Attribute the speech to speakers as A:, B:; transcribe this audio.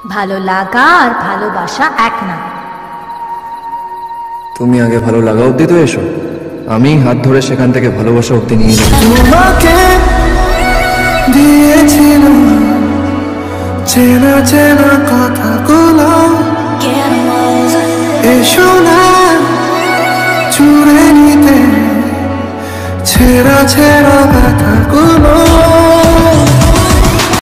A: ভালো লাগা আর ভালোবাসা এক না।
B: তুমি আগে ভালো লাগা অব্দি তো এসো, আমি হাত ধরে সেখান থেকে ভালোবাসা অব্দি নিয়ে যাবো।
C: তোমাকে দিয়েছিলাম চেনা চেনা কথাগুলো, এসো না ছুঁড়ে নিতে ছেঁড়া ছেঁড়া ব্যথাগুলো।